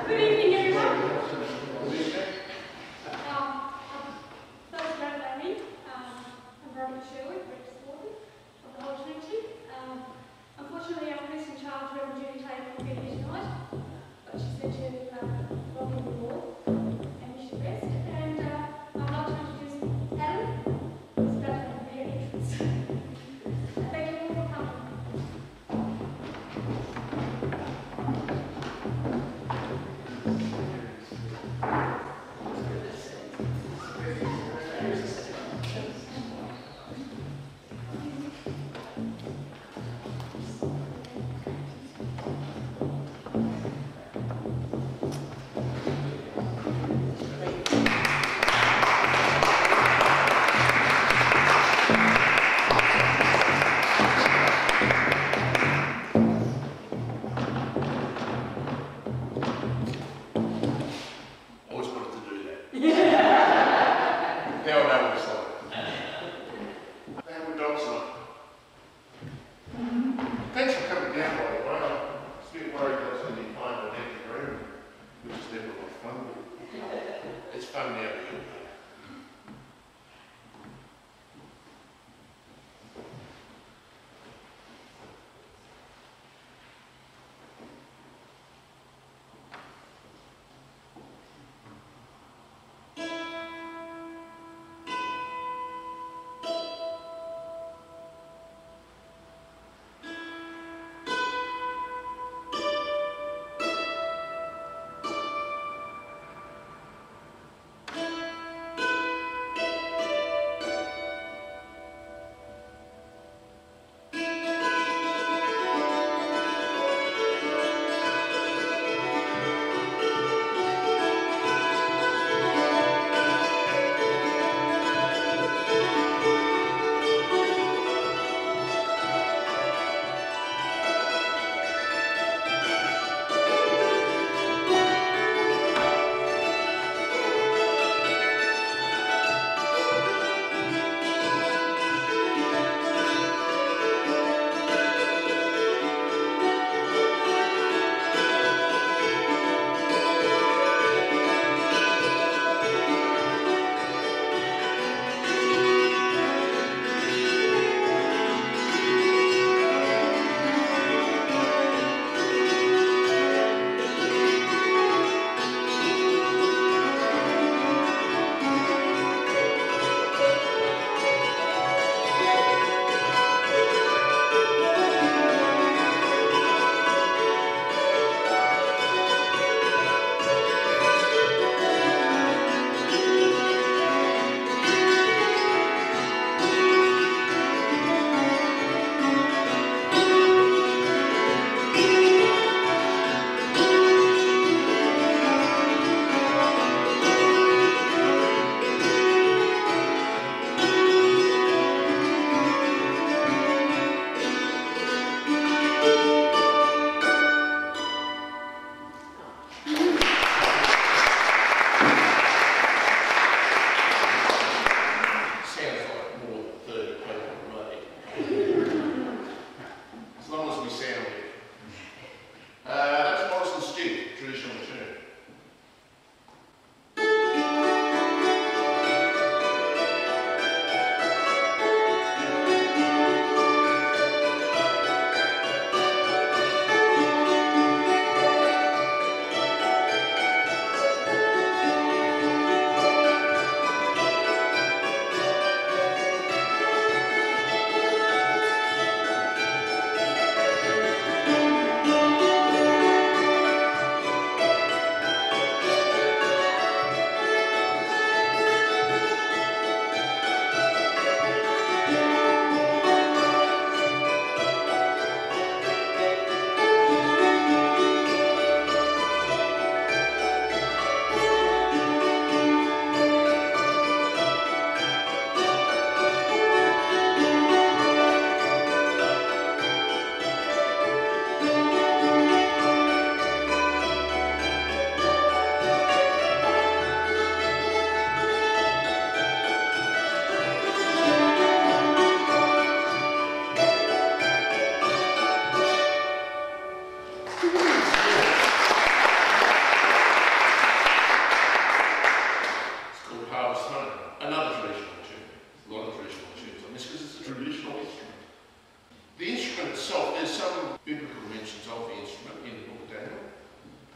Good evening, everyone. Those who don't know me, I'm Robert Sherwood, Representative of the whole Trinity. Unfortunately, our person in charge, Reverend Judy Taylor, couldn't be here tonight, but she said to log in the wall and wish the best. And I'd like to introduce Adam, who's about to make their entrance. Thank you all for coming.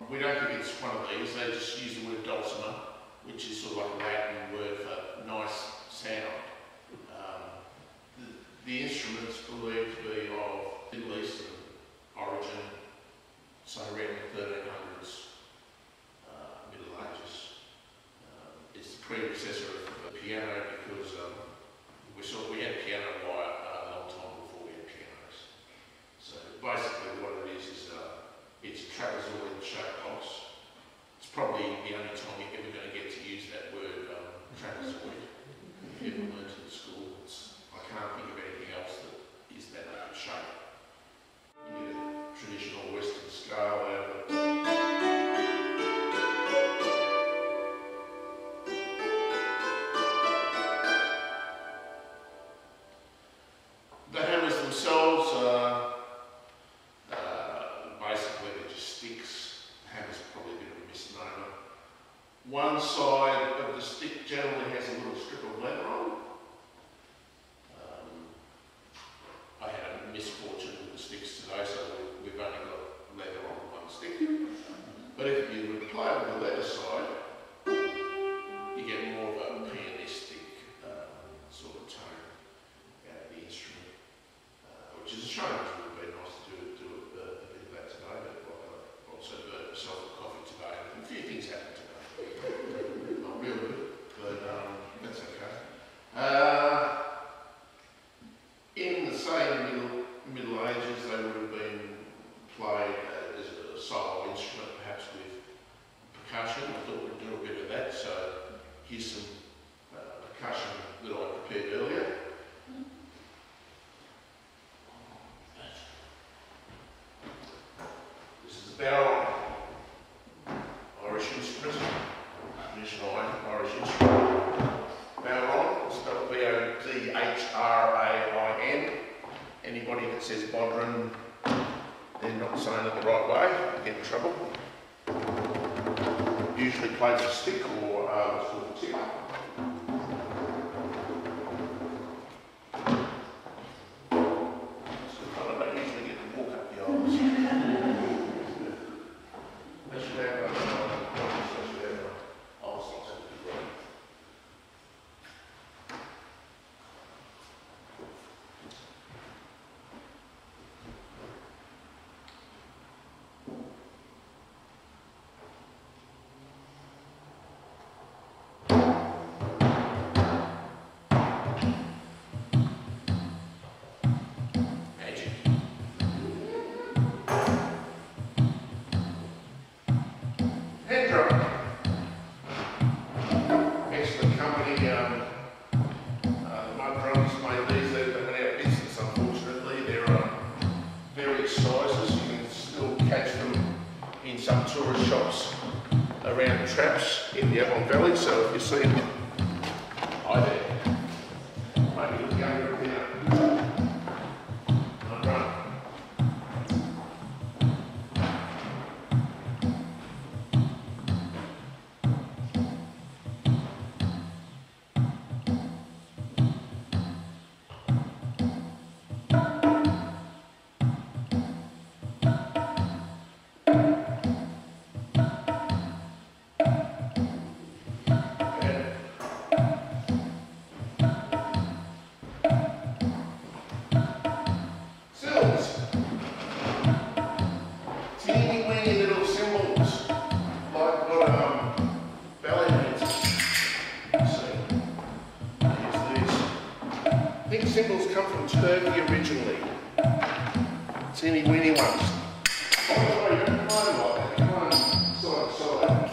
We don't think it's one of these, they just use the word dulcimer, which is sort of like a Latin word for nice sound. The instrument's believed to be of Middle Eastern origin, so around the 1300s, Middle Ages. It's the predecessor of the piano because we had piano wire a long time before we had pianos. So basically what it is it's a trapezoid shaped box. It's probably the only time you're ever going to get to use that word trapezoid. If you ever learned in school, I can't think of anything else that is that shape. You get a traditional Western scale out of it. The hammers themselves basically they're just sticks. Hammer's probably a bit of a misnomer. One side of the stick generally has a little strip of leather on. I had a misfortune with the sticks today, so we've only got leather on one stick. But if you would play on the leather side, you get more of a pianistic sort of tone out of the instrument, which is a shame. It would be nice to do a bit of that today, but I also burnt myself a coffee today, and a few things happened today. Not real good, but that's okay. In the same Middle Ages, they would have been played as a solo instrument, perhaps with percussion. I thought we'd do a bit of that, so here's some percussion that I prepared earlier. This is a barrel, Irish instrument, traditional Irish instrument. Bodhran, spelled B-O-D-H-R-A-I-N. Anybody that says Bodhran, they're not saying it the right way, they get in trouble. Usually played with a stick or what's called a tip. I don't usually get to walk up the aisles. They should have around the traps in the Avon Valley, so if you see them, hi there. Maybe look younger a bit. Cymbals come from Turkey originally. Teeny weeny ones. Oh, sorry, you don't find them like that. Come on, side to side.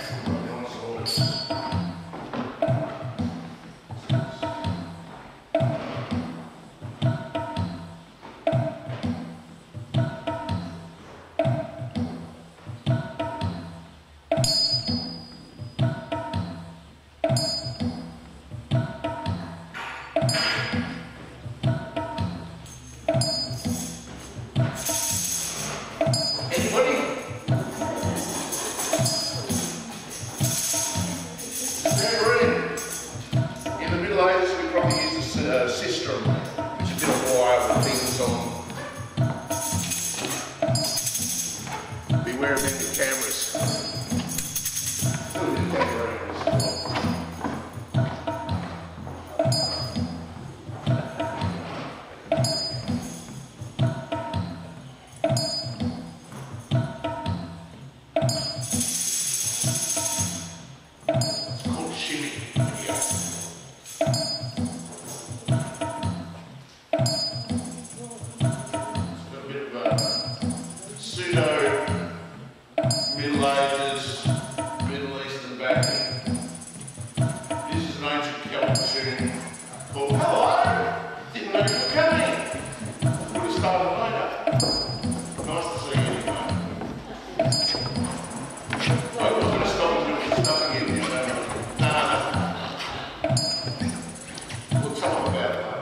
System, which is a bit of wire with things on. Beware of the cameras. Ages, Middle Eastern backing. This is an ancient Celtic tune called Hello! Didn't know you were coming. Would have started later. Nice to see you anyway. I was going to stop and do this stuff again, you know. We'll tell them about it later.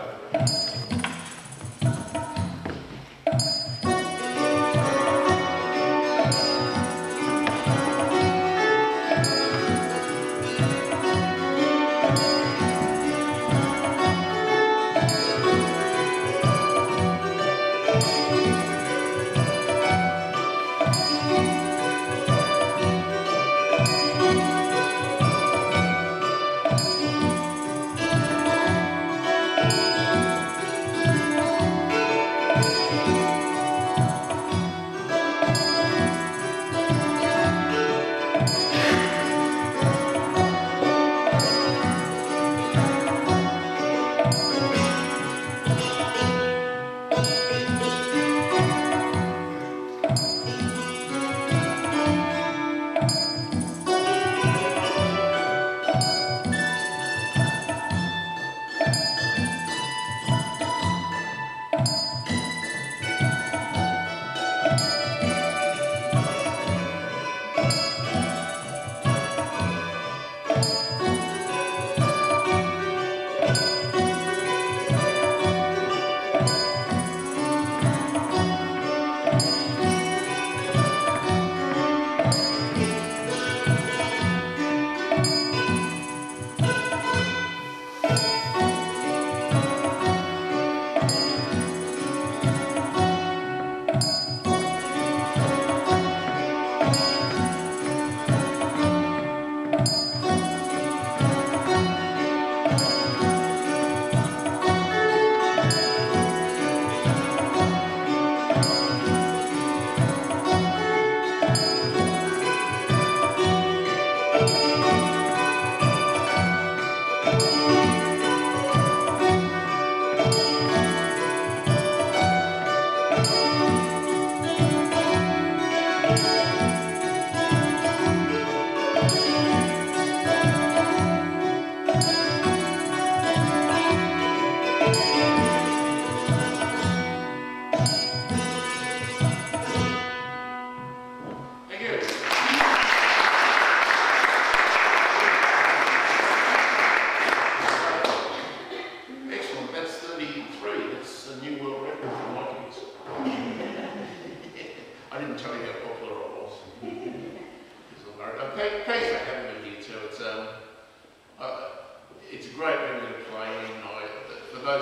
It's a great venue to play in. For those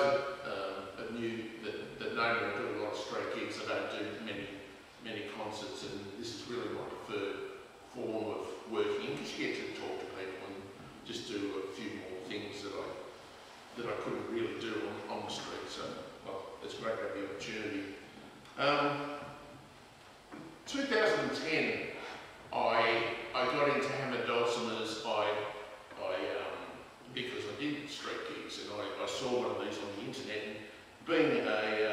that knew that know me, I do a lot of straight gigs. I don't do many concerts, and this is really my preferred form of working because you get to talk to people and just do a few more things that I couldn't really do on the street. So, well, it's great to have the opportunity. 2010, I got into hammer dulcimers. Because I did street gigs, and I saw one of these on the internet, and being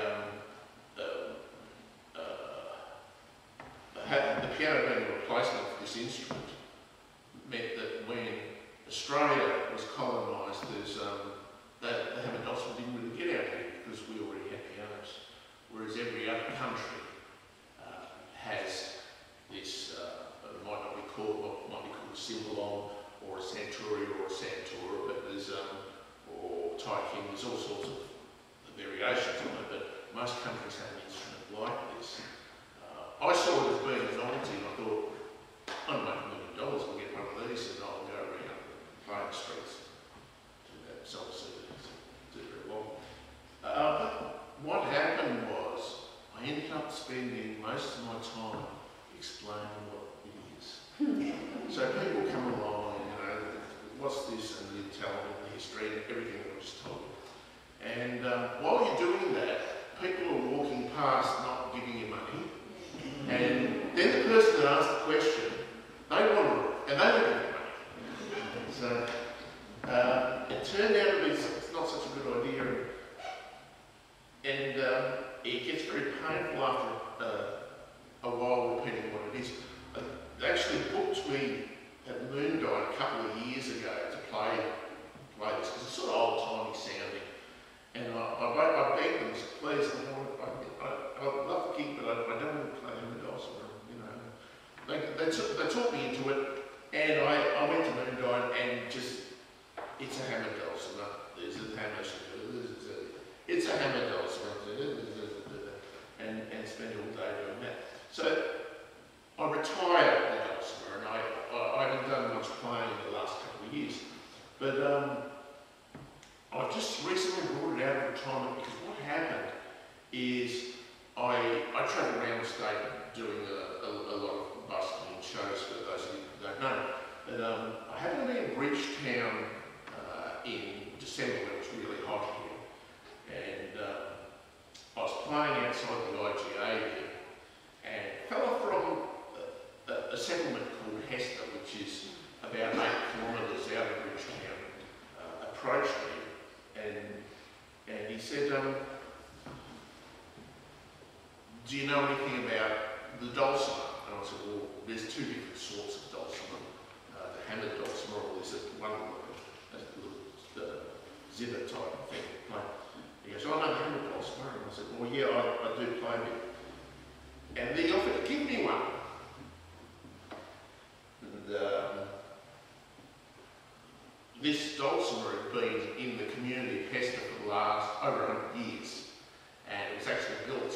the piano being a replacement for this instrument meant that when Australia was colonised, the hammer dulcimer didn't really get out here because we already had pianos, whereas every other country has this. It might not be called a cymbalom, or a centuri, or a santura, but there's or taikin. There's all sorts of variations on it, but most countries have an instrument like this. I saw it as being a novelty, and I thought, I'll make $1 million, I'll get one of these, and I'll go around playing the streets, do that, sell CDs, do very well. But what happened was, I ended up spending most of my time explaining what it is. So people come along, what's this, and you tell them the history and everything that I just told you. And while you're doing that, people are walking past not giving you money, and then the person that asked the question, they want to, and they don't give you money. So it turned out to be not such a good idea, and it gets very painful after a while repeating what it is. They actually booked And I went to Moondyne and just, it's a hammer dulcimer, there's a hammer, it's a hammer dulcimer, and spent all day doing that. So I retired the dulcimer, and I haven't done much playing in the last couple of years. But I've just recently brought it out of retirement because what happened is I travel around the state doing a lot of busking and shows for those of you who don't know. But I happened to be in Bridgetown in December when it was really hot here. And I was playing outside the IGA here, and a fella from a settlement called Hester, which is about 8 kilometres out of Bridgetown, approached me and he said, do you know anything about the dulcimer? And I said, well, there's 2 different sorts of dulcimer. The hammered dulcimer, or is it one the zither type of thing? Like, he goes, oh, no, the hammered dulcimer. And I said, well, yeah, I do play a bit. And they offered to give me one. And this dulcimer had been in the community of Hester for the last over 100 years. And it was actually built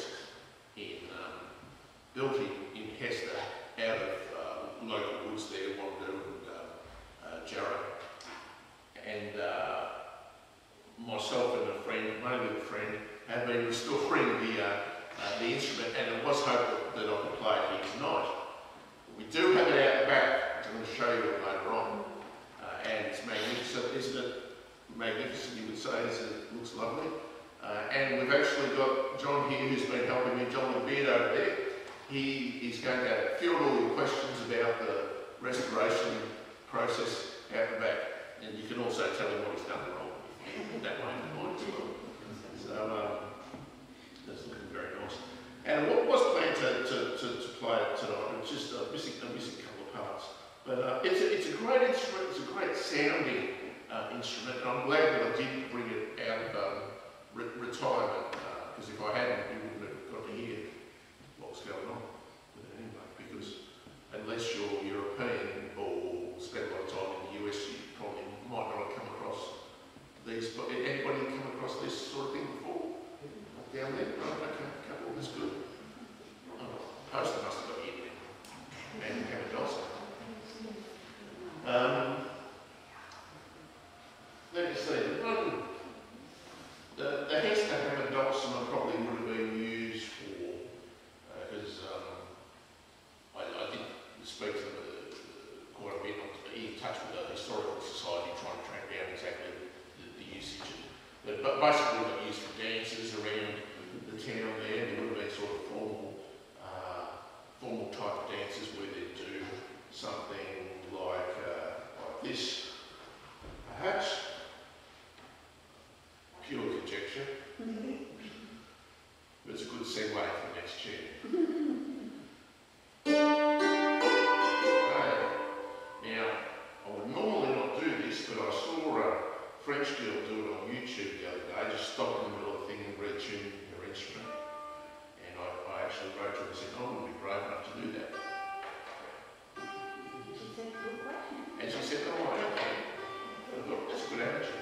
in Hester out of local woods there, Wandoo and Jarrah. And myself and a friend, mainly a friend, had been restoring the instrument, and it was hoped that I could play it here tonight. We do have it out the back, I'm going to show you it later on. And it's magnificent, isn't it? Magnificent, you would say, it looks lovely. And we've actually got John here who's been helping me, John with the beard over there. He is going to field all your questions about the restoration process out the back. And you can also tell him what he's done wrong, if that way in mind as well. So, that's looking very nice. And what was planned to play it tonight, it's just a missing couple of parts. But it's a great instrument, it's a great sounding instrument, and I'm glad that I did bring it out of retirement, because if I hadn't, you wouldn't have got to hear what was going on with it anyway, because unless you're European or spend a lot of time in the US, you probably might not have come across these. But anybody come across this sort of thing before? Down there? Right, okay, couple, that's good. Poster must have got here and have a dulcimer. Let me see. The Hester hammer dulcimer probably would have been used for, because I did speak to them quite a bit, in touch with the Historical Society, trying to track down exactly the usage. But basically, got used for dances around the town there. There would have been sort of formal type of dances where they do something like this, perhaps. Pure conjecture. But it's a good segue for the next tune. Now, I would normally not do this, but I saw a French girl do it on YouTube the other day, just stop in the middle of the thing and retune her instrument. And I actually wrote to her and said, I wouldn't be brave enough to do that. And she said, oh, okay. Look, that's a good attitude.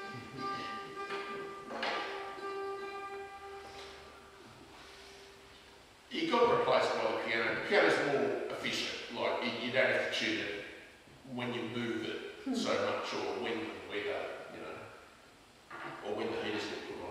You got replaced by the piano. The piano's more efficient, like you don't have to tune it when you move it so much, or when the weather, you know, or when the heaters get put on.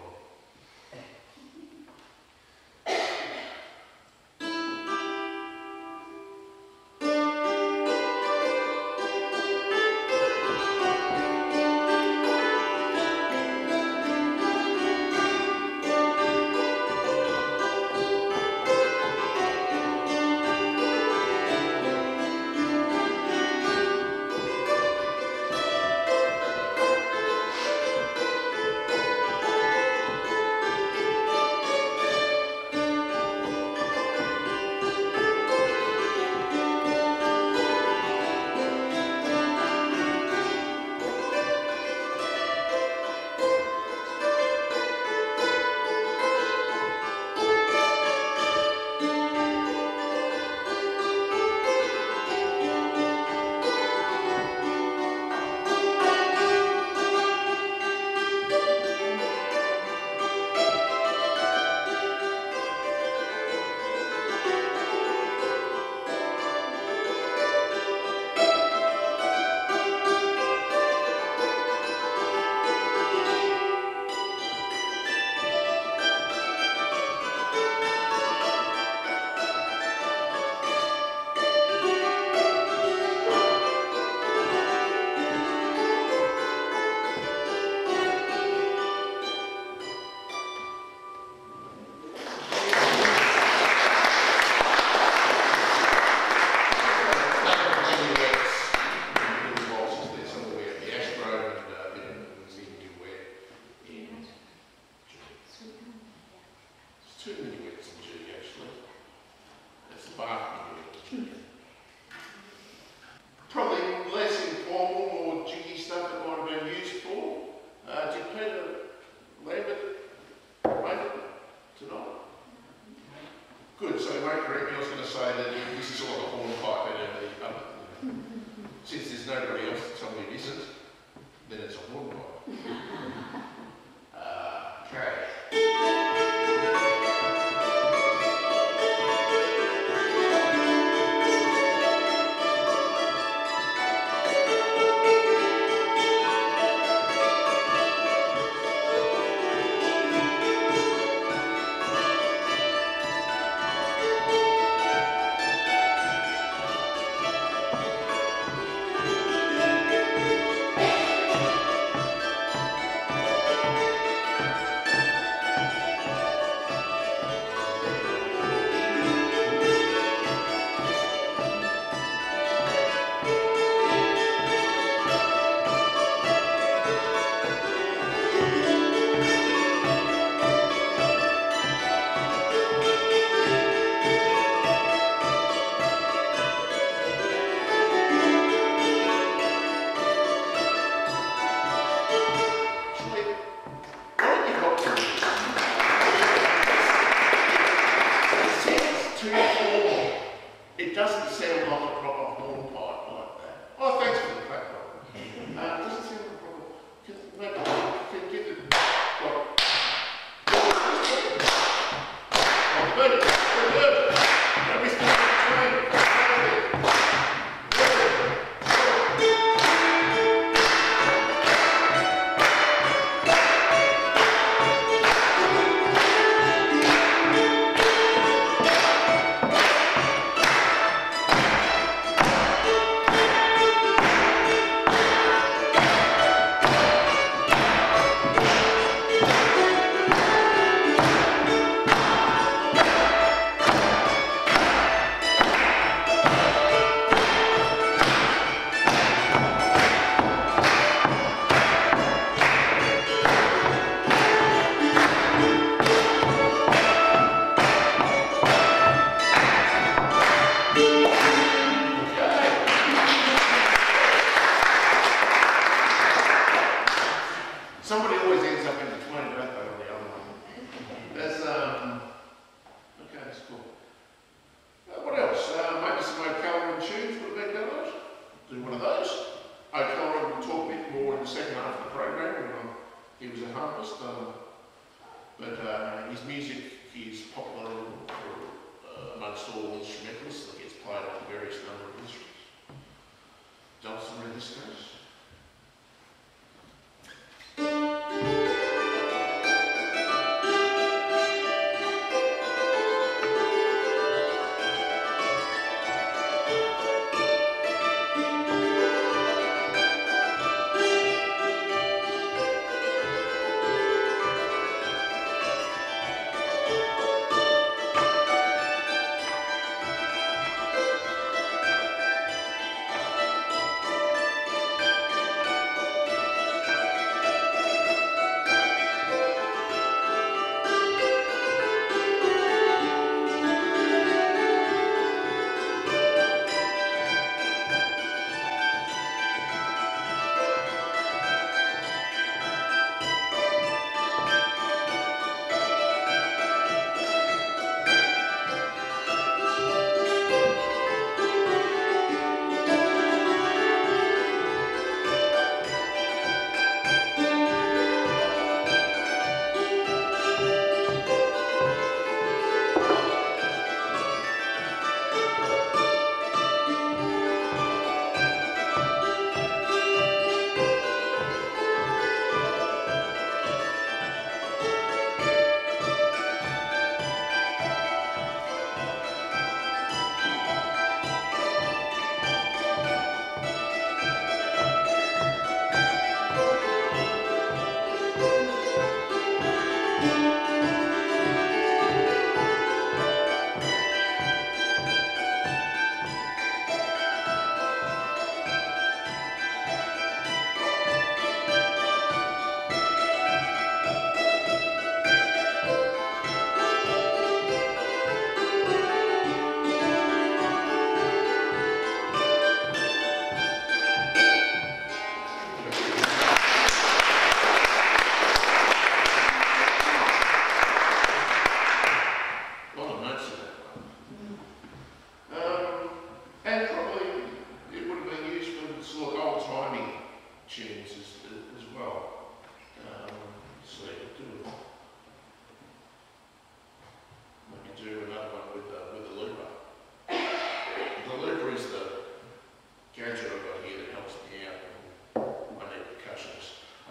Since there's nobody else to tell me it isn't, then it's a hornpipe. Okay. It doesn't sound like a proper hornpipe like that. Oh, thanks for the clap. It doesn't sound like a proper. Can get it. Somebody always ends up in between, don't they, on the other one? That's, okay, that's cool. What else? Maybe some O'Callaghan tunes, would have been those? Do one of those. O'Callaghan will talk a bit more in the second half of the program when he was at Harvest. But his music is popular amongst all instrumentalists that gets played on various number of instruments. Dulcimer in this case.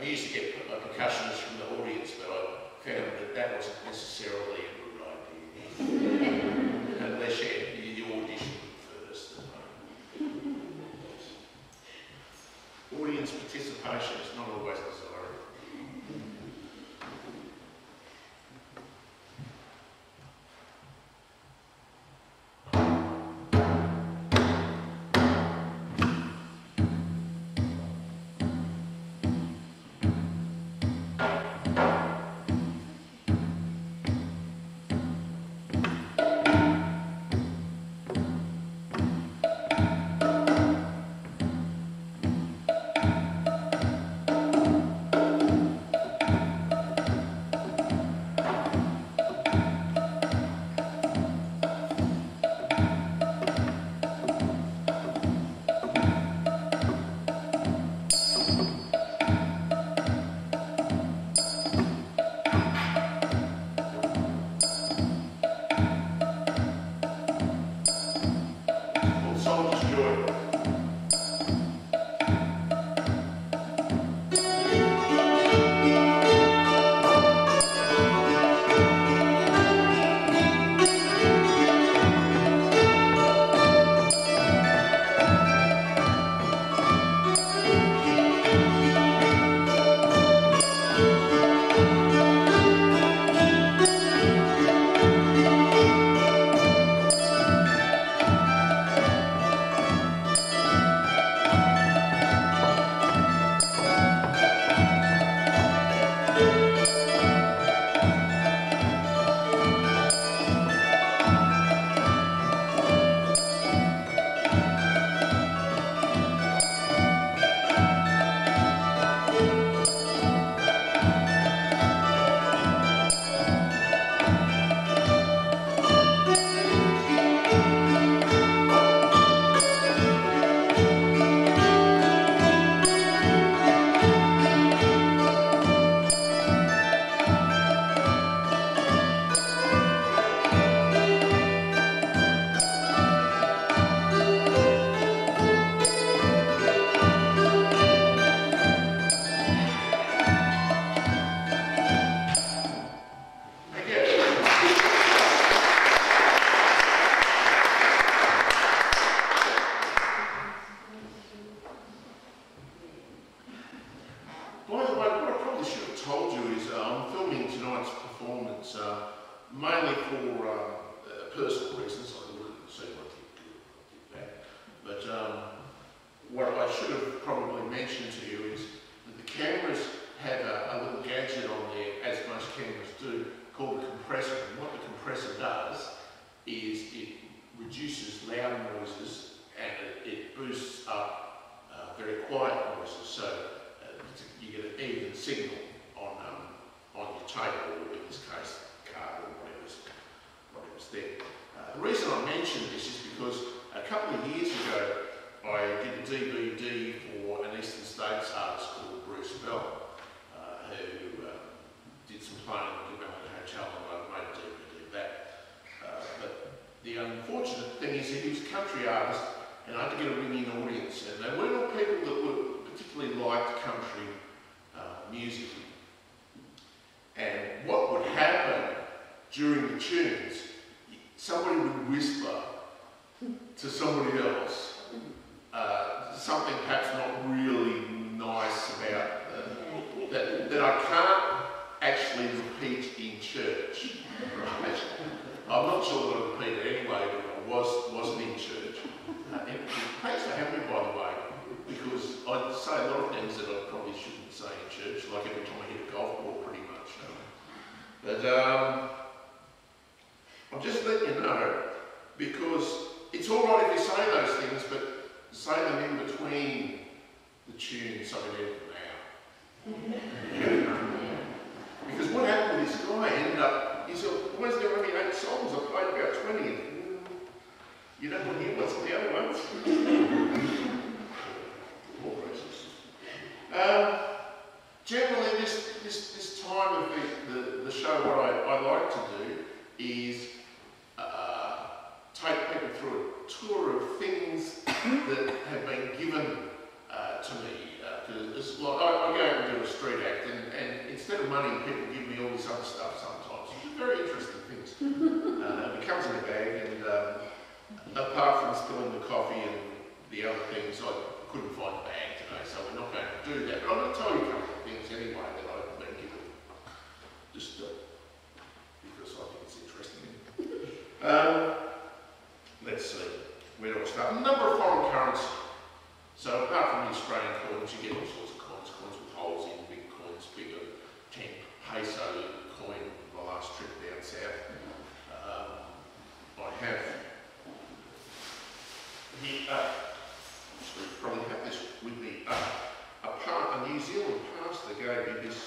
I used to get a percussionist from the audience, but I found that that wasn't necessarily a good idea. Unless you audition first. Audience participation is not always desirable. Mainly for personal reasons. I wouldn't say I did that. But what I should have probably mentioned to you is that the cameras have a little gadget on there, as most cameras do, called a compressor. And what the compressor does is it reduces loud noises and it boosts up very quiet noises. So you get an even signal on your table, or in this case, card or whatever's there. The reason I mention this is because a couple of years ago I did a DVD for an Eastern States artist called Bruce Bell, who did some playing in the Melbourne Hotel, and I made a DVD of that. But the unfortunate thing is that he was a country artist, and I had to get a ringing audience, and they weren't all people that were particularly liked country music. And what would happen during the tunes, somebody would whisper to somebody else something perhaps not really nice about that I can't actually repeat in church. Right? I'm not sure that I repeated it anyway, but I wasn't in church. And thanks for having me, by the way, because I say a lot of things that I probably shouldn't say in church, like every time I hit a golf ball, pretty much. But I'm just letting you know, because it's all right if you say those things, but say them in between the tunes so we edit them out. Because what happened with this guy ended up, he said, why is there only 8 songs? I played about 20. You don't want to hear what's on the other ones? Poor process. Generally, this time of the show, what I like to do is take people through a tour of things that have been given to me. Because I go out and do a street act, and instead of money, people give me all this other stuff sometimes, which are very interesting things. It comes in a bag, and apart from spilling the coffee and the other things, I couldn't find the bag today, so we're not going to do that. But I'm going to tell you a couple of things anyway that I've been given, just because I think it's interesting. Let's see, where do I start? A number of foreign currency. So apart from the Australian coins, you get all sorts of coins with holes in, big coins, bigger 10 peso coin my last trip down south. I have here, so probably have this with me, a New Zealand pastor gave me this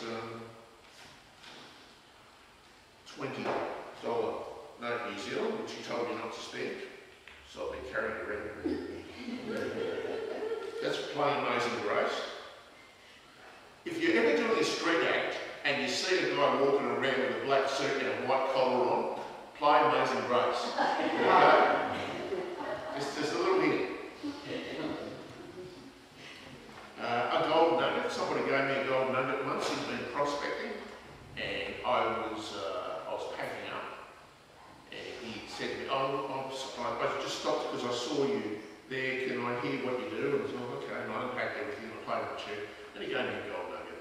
$20 note New Zealand, which he told me not to spend, so I've been carrying it around with me. That's plain Amazing Grace. If you're ever doing a street act and you see a guy walking around with a black suit and a white collar on, play Amazing Grace. Okay? Just a little hint. A gold nugget. Somebody gave me a gold nugget once. He's been prospecting, and I was packing up, and he said to me, I just stopped because I saw you there, can I hear what you do? And I was like, okay, and I unpacked everything, I played my chair, and he gave me a gold nugget.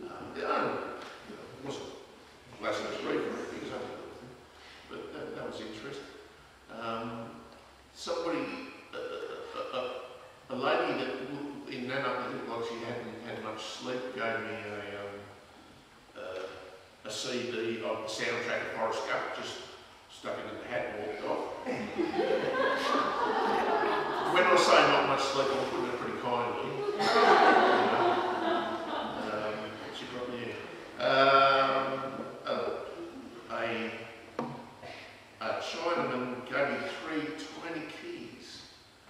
It wasn't blasphemous grief or anything, but that was interesting. Somebody, a lady that in Nana, it looked like she hadn't had much sleep, gave me a CD of the soundtrack of Forrest Gump, just stuck it in the hat and walked off. When I say not much sleep, I'm putting it pretty kindly. She probably, a Chinaman gave me 320 keys,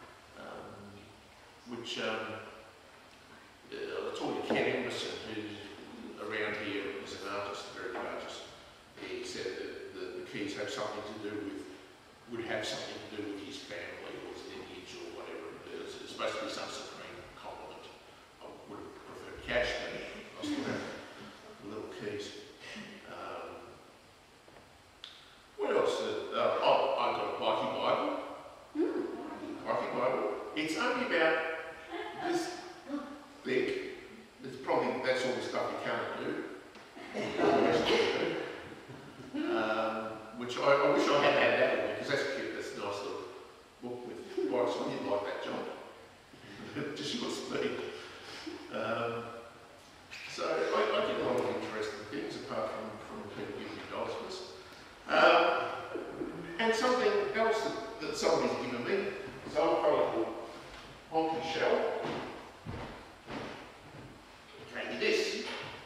which I talked to Ken Emerson, who's around here, is an artist, very good artist. He said that the keys have something to do with, would have something to do with his family or his lineage or whatever it is. It's supposed to be some supreme compliment. I would have preferred cash, but I still have the little keys. What else? I've got a Bikie Bible. Bikie Bible. It's only about this big. It's probably, that's all the stuff you can't do. Which I wish I had that with me, because that's cute, that's a nice little book with bikes on. You'd like that, John. Just your speed. So I get a lot of interesting things apart from people giving me endorsements. And something else that somebody's given me is a old fellow called Honky Shell. Gave me this.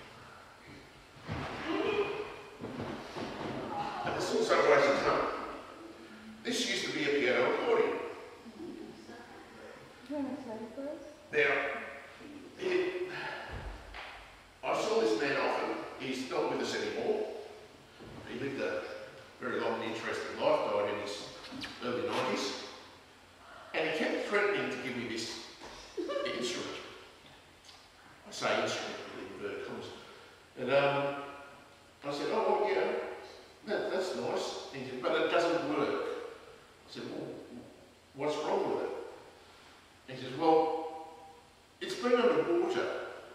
And this also weighs a ton. This used to be a piano accordion. Now, I saw this man often. He's not with us anymore. He lived a very long and interesting life, died in his early 90s. And he kept threatening to give me this instrument. I say instrument, in inverted commas. And I said, oh, well, yeah, that's nice. And he said, but it doesn't work. I said, well, what's wrong with it? And he says, well, it's been underwater.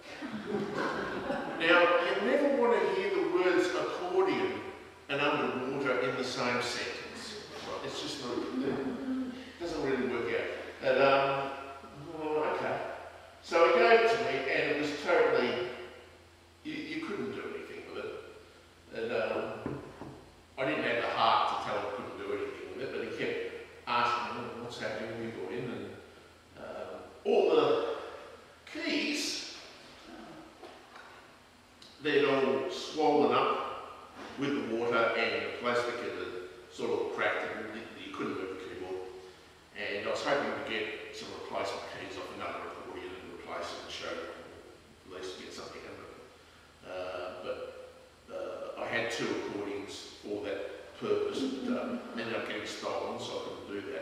Now, you never want to hear the words accordion and underwater in the same sentence. Right? It's just not, it doesn't really work out. And, well, okay. So he gave it to me, and it was totally, you couldn't do anything with it. And I didn't have the heart to tell him I couldn't do anything with it, but he kept asking me, what's happening when you got in? And all the keys, they'd all swollen up with the water, and the plastic had sort of cracked, and you couldn't move the keyboard. And I was hoping to get some replacement keys off another accordion and replace it and show at least get something out of it. But I had two accordions for that purpose, but ended up getting stolen, so I couldn't do that.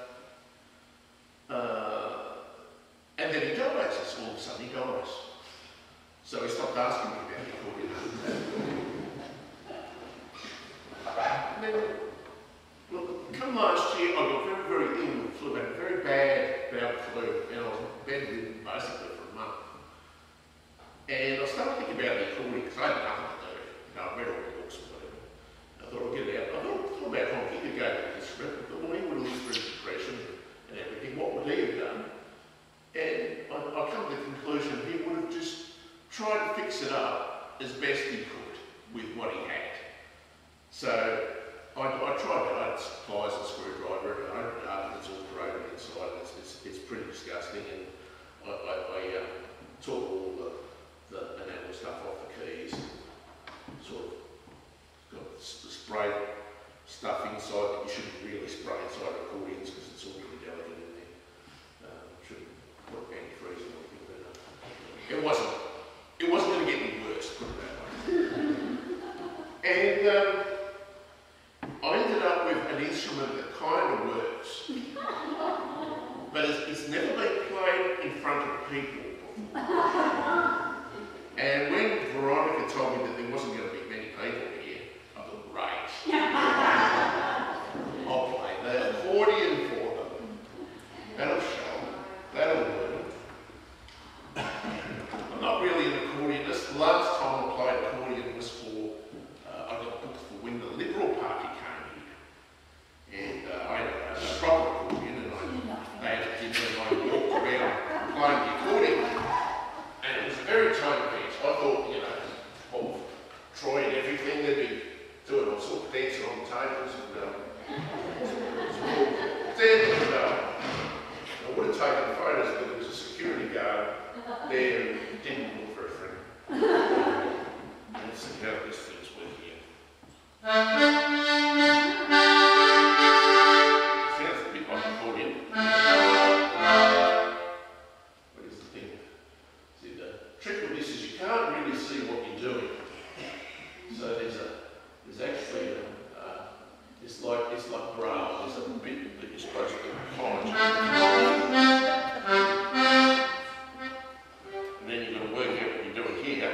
And then he dies. All of a sudden he dies. So he stopped asking me about the accordion. Look, come last year, I got very, very ill with flu. I had a very bad bout of flu, and I was bedridden basically for a month. And I started thinking about the accordion because I had nothing to do. You know, I read all the books or whatever. I thought I'd get it out. I thought about honky to go to this instrument. I thought, well, he would have lived through depression and everything. What would he have done? And I come to the conclusion he would have just tried to fix it up as best he could with what he had. So I tried that. I had pliers and screwdriver and I opened it up and it's all corroded inside. It's pretty disgusting. And I took all the enamel stuff off the keys, sort of got the spray stuff inside that you shouldn't really spray inside accordions because it's all pretty delicate in there. Shouldn't put antifreeze or anything, but it wasn't going to get any worse, put it that way. And I ended up with an instrument that kind of works, but it's never been played in front of people before. And when Veronica told me that there wasn't going to be many people here, I thought, great. I'll play the accordion for them. That'll show them. That'll learn. I'm not really an accordionist. The last time I played accordion was for, I got booked for when the Liberal Party came here. And I had a proper accordion and I had a dinner and I walked around playing the accordion. And it was a very tiny piece. I thought, you know, of Troy and everything, they'd be doing all sorts of dancing on the tables and then I would have taken photos, but there was a security guard there who didn't look very friendly. Let's see how this thing's working here. Sounds a bit like an accordion. What is the thing? See, the trick with this is you can't really see what you're doing. So there's actually it's like braille. There's a bit that you're supposed to find. And then you've got to work out what you're doing here.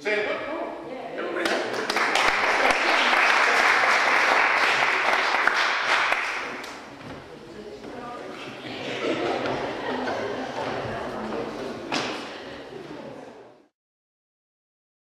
Say